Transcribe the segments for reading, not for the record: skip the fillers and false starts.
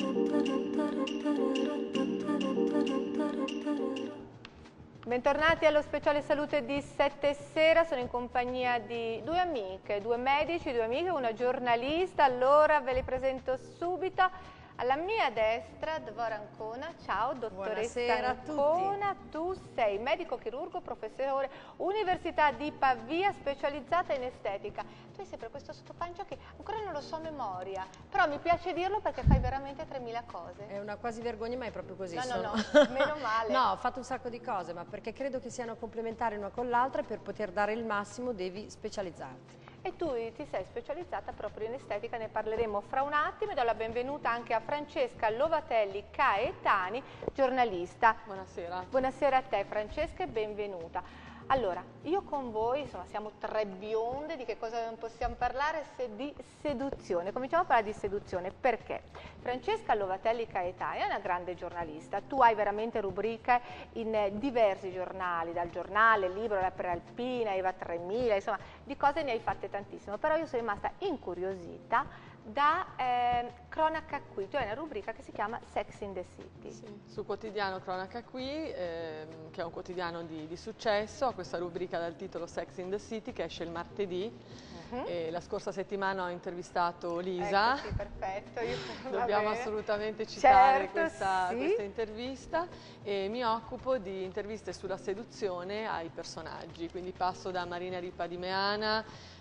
Bentornati allo speciale salute di 7 sera, sono in compagnia di due amiche, due medici, due amiche, una giornalista. Allora ve le presento subito. Alla mia destra Dvora Ancona, ciao dottoressa Ancona, tu sei medico chirurgo, professore, Università di Pavia, specializzata in estetica. Tu hai sempre questo sottopancia che ancora non lo so a memoria, però mi piace dirlo perché fai veramente 3000 cose. È una quasi vergogna, ma è proprio così. No, meno male. No, ho fatto un sacco di cose, ma perché credo che siano complementari una con l'altra e per poter dare il massimo devi specializzarti. E tu ti sei specializzata proprio in estetica, ne parleremo fra un attimo e do la benvenuta anche a Francesca Lovatelli Caetani, giornalista. Buonasera. Buonasera a te Francesca e benvenuta. Allora, io con voi, insomma, siamo tre bionde, di che cosa non possiamo parlare se di seduzione. Cominciamo a parlare di seduzione, perché Francesca Lovatelli Caetani è una grande giornalista, tu hai veramente rubriche in diversi giornali, dal giornale, il libro, la Prealpina, Eva 3000, insomma, di cose ne hai fatte tantissimo, però io sono rimasta incuriosita da Cronaca Qui, tu hai una rubrica che si chiama Sex in the City. Sì, sul quotidiano Cronaca Qui, che è un quotidiano di successo, ha questa rubrica dal titolo Sex in the City che esce il martedì. E la scorsa settimana ho intervistato Lisa. Ecco, sì, perfetto. Dobbiamo assolutamente citare questa sì. intervista, e mi occupo di interviste sulla seduzione ai personaggi, quindi passo da Marina Ripa di Meana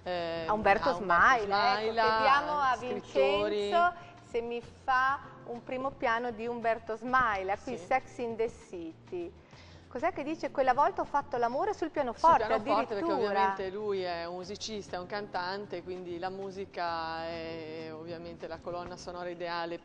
a Umberto Smaila. Ecco, chiediamo a scrittori. Vincenzo se mi fa un primo piano di Umberto Smaila, qui Sì. Sex in the City. Cos'è che dice? Quella volta ho fatto l'amore sul pianoforte, addirittura. Perché ovviamente lui è un musicista, è un cantante, quindi la musica è ovviamente la colonna sonora ideale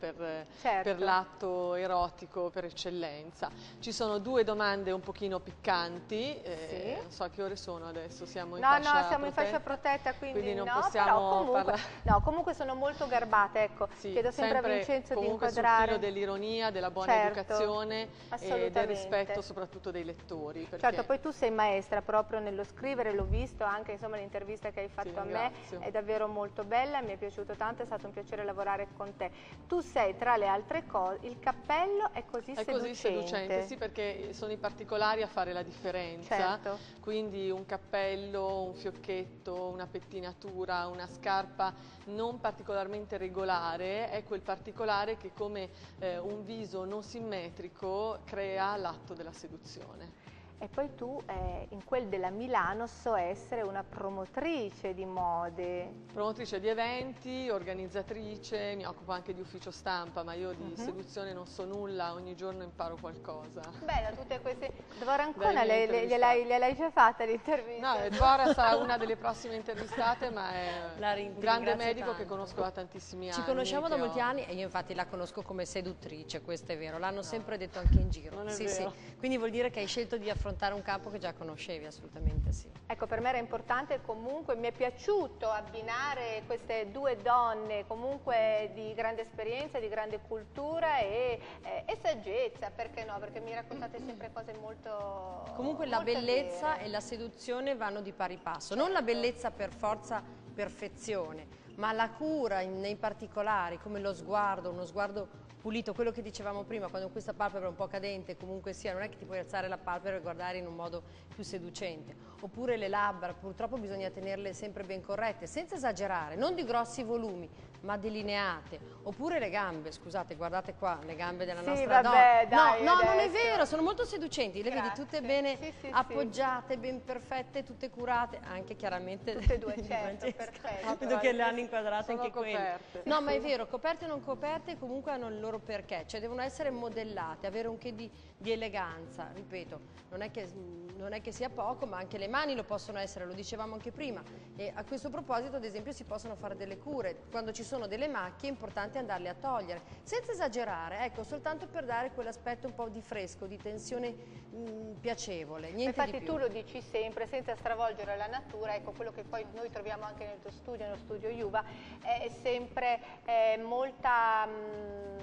per l'atto erotico per eccellenza. Ci sono due domande un pochino piccanti, sì. Non so a che ore sono adesso, siamo in fascia protetta. No, siamo in fascia protetta, quindi non no, possiamo però comunque, comunque sono molto garbate, ecco, sì, chiedo sempre a Vincenzo di inquadrare. Sul filo dell'ironia, della buona educazione e del rispetto soprattutto dei lettori. Perché... Certo, poi tu sei maestra proprio nello scrivere, l'ho visto anche insomma l'intervista che hai fatto a me, è davvero molto bella, mi è piaciuto tanto, è stato un piacere lavorare con te. Tu sei tra le altre cose, il cappello è così seducente. È così seducente, sì, perché sono i particolari a fare la differenza, certo. Quindi un cappello, un fiocchetto, una pettinatura, una scarpa non particolarmente regolare è quel particolare che come un viso non simmetrico crea l'atto della seduzione. E poi tu in quel della Milano so essere una promotrice di mode. Promotrice di eventi, organizzatrice, mi occupo anche di ufficio stampa, ma io di seduzione non so nulla, ogni giorno imparo qualcosa. Beh, da tutte queste... Dvora Ancona gliel'hai già fatta l'intervista? No, Dvora sarà una delle prossime intervistate, ma è un grande medico tanto. Che conosco da tantissimi anni. Ci conosciamo da molti anni e io infatti la conosco come seduttrice, questo è vero, l'hanno sempre detto anche in giro. Non è sì, vero. sì. Quindi vuol dire che hai scelto di affrontare un campo che già conoscevi, assolutamente sì. Ecco, per me era importante, comunque mi è piaciuto abbinare queste due donne comunque di grande esperienza, di grande cultura e saggezza, perché no? Perché mi raccontate sempre cose molto... Comunque la bellezza e la seduzione vanno di pari passo, non la bellezza per forza perfezione, ma la cura nei particolari, come lo sguardo, uno sguardo pulito, quello che dicevamo prima, quando questa palpebra è un po' cadente, comunque sia, non è che ti puoi alzare la palpebra e guardare in un modo più seducente. Oppure le labbra, purtroppo bisogna tenerle sempre ben corrette, senza esagerare, non di grossi volumi, ma delineate. Oppure le gambe, scusate, guardate qua, le gambe della nostra vabbè, donna. dai, no, adesso. non è vero, sono molto seducenti, le Grazie. vedi tutte bene appoggiate, sì. ben perfette, tutte curate, anche chiaramente tutte e due, certo, perfetto. Vedo che le hanno inquadrate anche coperte. quelle. No, ma è vero, coperte o non coperte comunque hanno il loro perché, cioè devono essere modellate, avere un che di eleganza, ripeto, non è che sia poco, ma anche le mani lo possono essere, lo dicevamo anche prima. E a questo proposito, ad esempio, si possono fare delle cure. Quando ci sono delle macchie è importante andarle a togliere, senza esagerare, ecco, soltanto per dare quell'aspetto un po' di fresco, di tensione piacevole, niente Infatti di più. tu lo dici sempre, senza stravolgere la natura, ecco, quello che poi noi troviamo anche nel tuo studio, nello studio Juva, è sempre molta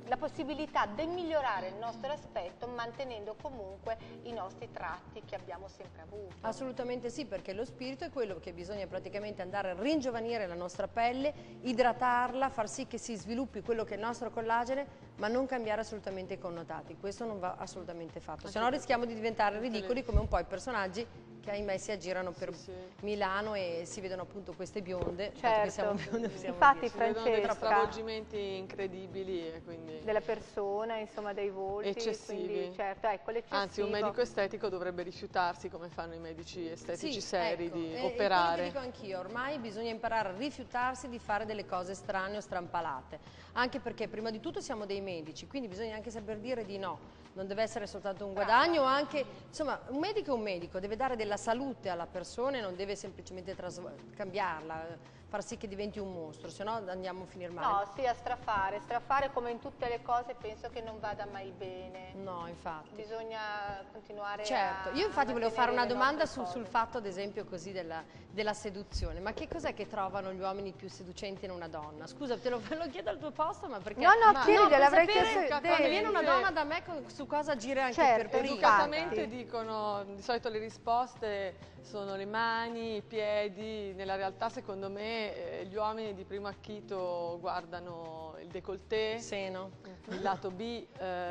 la possibilità di migliorare il nostro aspetto mantenendo comunque i nostri tratti che abbiamo sempre avuto. Assolutamente sì, perché lo spirito è quello che bisogna praticamente andare a ringiovanire la nostra pelle, idratarla, far sì che si sviluppi quello che è il nostro collagene, ma non cambiare assolutamente i connotati. Questo non va assolutamente fatto, se no rischiamo di diventare ridicoli come un po' i personaggi che ahimè si aggirano per Milano e si vedono appunto queste bionde. Certo, siamo bionde, infatti si vedono dei Francesca, stravolgimenti incredibili e quindi della persona, insomma dei volti, eccessivi. Quindi, certo, ecco, Anzi, un medico estetico dovrebbe rifiutarsi, come fanno i medici estetici seri, ecco, di è operare. quello che dico anch'io, ormai bisogna imparare a rifiutarsi di fare delle cose strane o strampalate, anche perché prima di tutto siamo dei medici, quindi bisogna anche saper dire di no. Non deve essere soltanto un guadagno, anche, insomma, un medico è un medico, deve dare della salute alla persona e non deve semplicemente cambiarla, far sì che diventi un mostro, se no andiamo a finire male. No, sì, a strafare come in tutte le cose penso che non vada mai bene. No, infatti. Bisogna continuare Certo, io infatti volevo fare una domanda sul fatto, ad esempio, così della seduzione. Ma che cos'è che trovano gli uomini più seducenti in una donna? Scusa, te lo chiedo al tuo posto, ma perché... No, chiedi, l'avrei chiesto... Quando viene una donna da me, su cosa agire anche per prima. Educatamente dicono, di solito le risposte sono le mani, i piedi. Nella realtà, secondo me, gli uomini di primo acchito guardano il décolleté, seno, il lato B,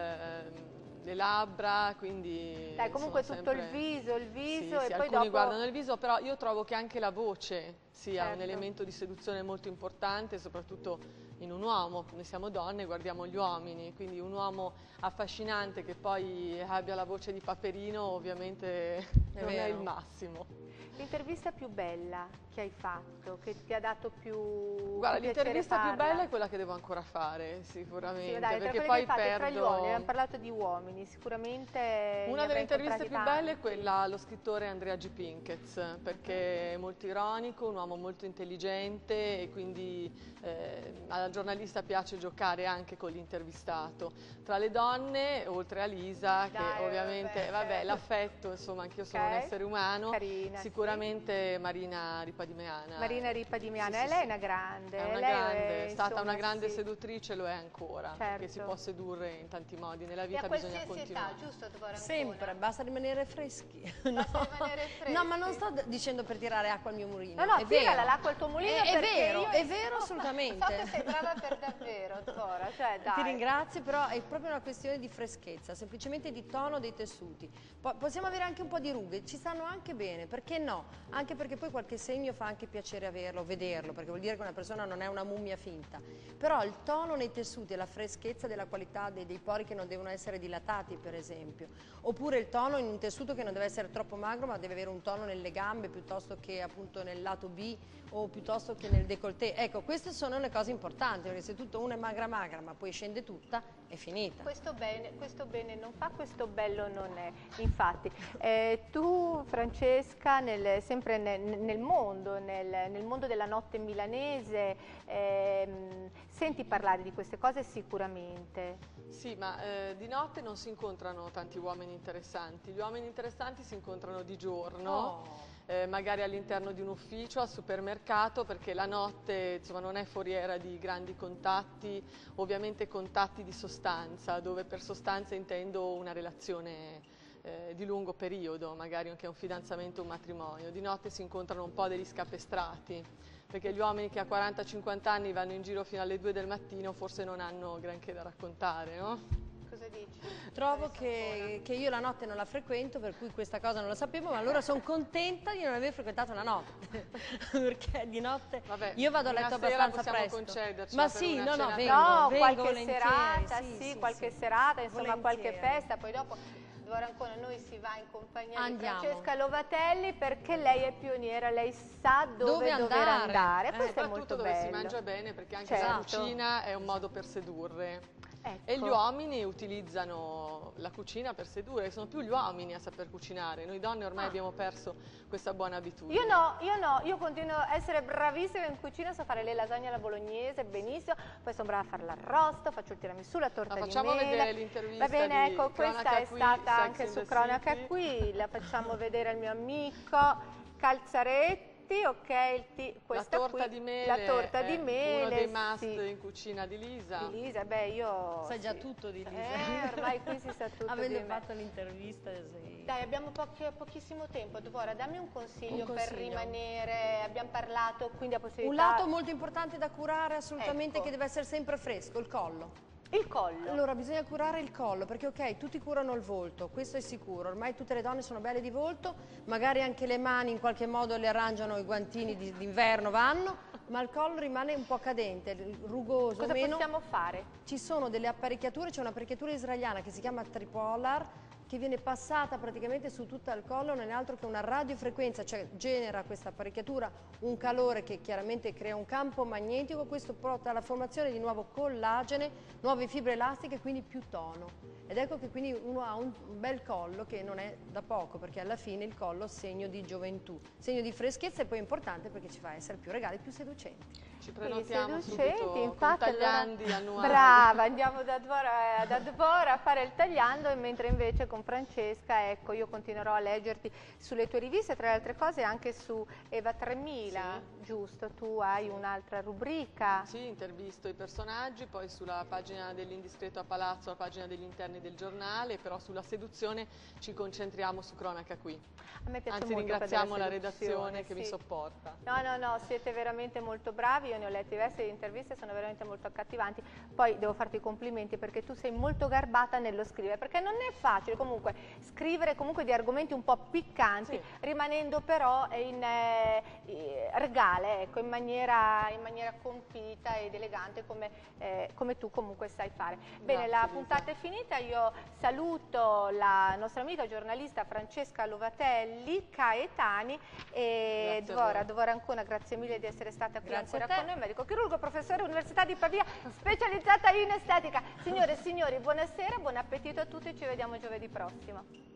le labbra, quindi dai, comunque tutto sempre... il viso e sì, poi alcuni dopo... guardano il viso, però io trovo che anche la voce sia certo. un elemento di seduzione molto importante, soprattutto in un uomo. Noi siamo donne, guardiamo gli uomini, quindi un uomo affascinante che poi abbia la voce di Paperino ovviamente non è il massimo. L'intervista più bella che hai fatto, che ti ha dato più... Guarda, l'intervista più bella è quella che devo ancora fare, sicuramente, sì, dai, perché poi tra gli uomini, abbiamo parlato di uomini, sicuramente... Una delle interviste più belle è quella allo scrittore Andrea G. Pinkez, perché è molto ironico, un uomo molto intelligente e quindi alla giornalista piace giocare anche con l'intervistato. Tra le donne, oltre a Lisa, che ovviamente, vabbè, l'affetto, insomma, anch'io sono un essere umano, carina, sicuramente Marina Ripadimeana. Marina Ripadimeana, lei è una grande. È stata una grande seduttrice, lo è ancora, perché si può sedurre in tanti modi, nella vita bisogna continuare. Età, giusto, sempre, basta rimanere freschi. No, ma non sto dicendo per tirare acqua al mio mulino. No, tirala l'acqua al tuo mulino, è vero assolutamente. So che sei brava per davvero, Zora, cioè dai. Ti ringrazio, però è proprio una questione di freschezza, semplicemente di tono dei tessuti. Possiamo avere anche un po' di rughe, ci stanno anche bene, perché no? Anche perché poi qualche segno fa anche piacere averlo, vederlo, perché vuol dire che una persona non è una mummia finta. Però il tono nei tessuti e la freschezza della qualità dei pori che non devono essere dilatati, per esempio. Oppure il tono in un tessuto che non deve essere troppo magro, ma deve avere un tono nelle gambe piuttosto che appunto nel lato B o piuttosto che nel décolleté. Ecco, queste sono le cose importanti, perché se tutto una è magra ma poi scende tutta, è finita. Questo bene non fa, questo bello non è. Infatti, tu Francesca, sempre nel mondo della notte milanese, senti parlare di queste cose sicuramente. Sì, ma di notte non si incontrano tanti uomini interessanti. Gli uomini interessanti si incontrano di giorno. Magari all'interno di un ufficio, al supermercato, perché la notte insomma, non è foriera di grandi contatti, ovviamente contatti di sostanza, dove per sostanza intendo una relazione di lungo periodo, magari anche un fidanzamento o un matrimonio. Di notte si incontrano un po' degli scapestrati, perché gli uomini che a 40-50 anni vanno in giro fino alle 2 del mattino forse non hanno granché da raccontare, no? Cosa dici? Trovo che io la notte non la frequento, per cui questa cosa non la sapevo, ma allora sono contenta di non aver frequentato la notte, perché di notte io vado a letto abbastanza presto. Ma sì, vengo qualche serata, qualche serata, insomma qualche festa, poi dopo ora ancora noi si va in compagnia di Francesca Lovatelli, perché lei è pioniera, lei sa dove dover andare. Questo è molto bello. Dove si mangia bene, perché anche la cucina è un modo per sedurre. Ecco. E gli uomini utilizzano la cucina per sedurre, sono più gli uomini a saper cucinare, noi donne ormai abbiamo perso questa buona abitudine. Io continuo a essere bravissima in cucina, so fare le lasagne alla bolognese benissimo, poi sono brava a fare l'arrosto, faccio il tiramisù, la torta di mele. Facciamo vedere l'intervista. Va bene, ecco, questa è stata anche su Cronaca Qui, la facciamo vedere al mio amico Calzaretti. T, ok, questa la torta qui, di mele, la torta di mele, uno dei must sì. in cucina di Lisa. Di Lisa, beh, io... Sai già tutto di Lisa. Ormai qui si sa tutto Avendo di me. fatto l'intervista, sì. Dai, abbiamo pochissimo tempo. Dvora, dammi un consiglio per rimanere, abbiamo parlato, quindi la possibilità... Un lato molto importante da curare assolutamente, ecco, che deve essere sempre fresco, il collo. Il collo. Allora, bisogna curare il collo, perché ok, tutti curano il volto, questo è sicuro, ormai tutte le donne sono belle di volto, magari anche le mani in qualche modo le arrangiano, i guantini d'inverno vanno, ma il collo rimane un po' cadente, rugoso. Cosa meno. possiamo fare? Ci sono delle apparecchiature, c'è un'apparecchiatura israeliana che si chiama Tripolar, che viene passata praticamente su tutto il collo, non è altro che una radiofrequenza, cioè genera questa apparecchiatura un calore che chiaramente crea un campo magnetico, questo porta alla formazione di nuovo collagene, nuove fibre elastiche, quindi più tono. Ed ecco che quindi uno ha un bel collo, che non è da poco, perché alla fine il collo è segno di gioventù, segno di freschezza, e poi è importante perché ci fa essere più regali, più seducenti. Ci prenotiamo subito infatti, con tagliandi annuali. Brava, andiamo da Dvora a fare il tagliando, mentre invece con Francesca, ecco, io continuerò a leggerti sulle tue riviste, tra le altre cose anche su Eva 3000, sì. Giusto? Tu hai un'altra rubrica. Sì, intervisto i personaggi, poi sulla pagina dell'Indiscreto a Palazzo, la pagina degli interni del giornale, però sulla seduzione ci concentriamo su Cronaca Qui. A me piace Anzi, molto ringraziamo la redazione che sì. mi sopporta. No, siete veramente molto bravi, io ne ho lette diverse di interviste, sono veramente molto accattivanti. Poi devo farti i complimenti perché tu sei molto garbata nello scrivere, perché non è facile comunque scrivere comunque di argomenti un po' piccanti, sì, rimanendo però in regale, ecco, in maniera confita ed elegante come tu comunque sai fare. Bene, Grazie, la puntata è finita, io saluto la nostra amica giornalista Francesca Lovatelli, Caetani e Dvora Ancona, grazie mille di essere stata qui ancora con noi, medico chirurgo, professore Università di Pavia, specializzata in estetica. Signore e signori, buonasera, buon appetito a tutti, ci vediamo giovedì prossimo.